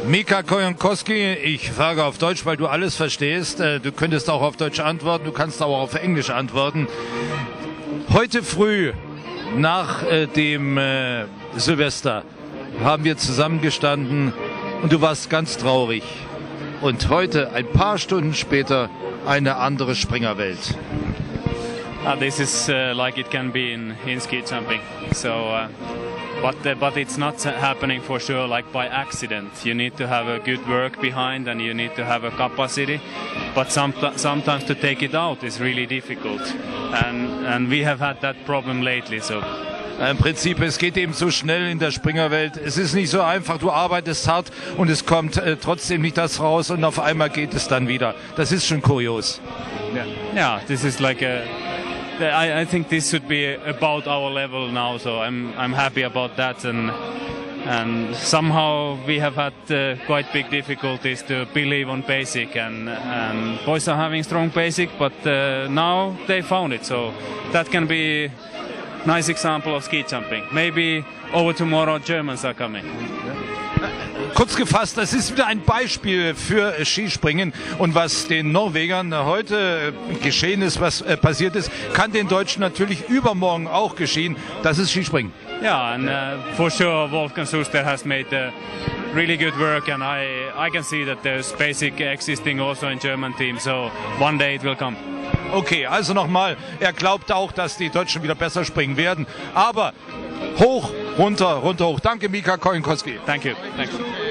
Mika Kojonkowski, ich frage auf Deutsch, weil du alles verstehst. Du könntest auch auf Deutsch antworten, du kannst auch auf Englisch antworten. Heute früh nach dem Silvester haben wir zusammengestanden und du warst ganz traurig. Und heute, ein paar Stunden später, eine andere Springerwelt. This is like it can be in ski jumping. So, but it's not happening for sure like by accident. You need to have a good work behind and you need to have a capacity. But sometimes to take it out is really difficult. And we have had that problem lately. So. Im Prinzip, es geht eben so schnell in der Springerwelt. Es ist nicht so einfach, du arbeitest hart und es kommt trotzdem nicht das raus und auf einmal geht es dann wieder. Das ist schon kurios. Yeah, this is like I think this should be about our level now, so I'm happy about that, and somehow we have had quite big difficulties to believe on basic, and boys are having strong basic, but now they found it, so that can be nice example of ski jumping. Maybe over tomorrow Germans are coming. Kurz gefasst, das ist wieder ein Beispiel für Skispringen und was den Norwegern heute geschehen ist, was passiert ist, kann den Deutschen natürlich übermorgen auch geschehen. Das ist Skispringen. Yeah, and for sure Wolfgang Schuster has made really good work, and I can see that there's basic existing also in German team, so one day it will come. Okay, also nochmal, er glaubt auch, dass die Deutschen wieder besser springen werden, aber hoch, runter, runter, hoch. Danke, Mika Kojonkowski. Thank you. Thanks.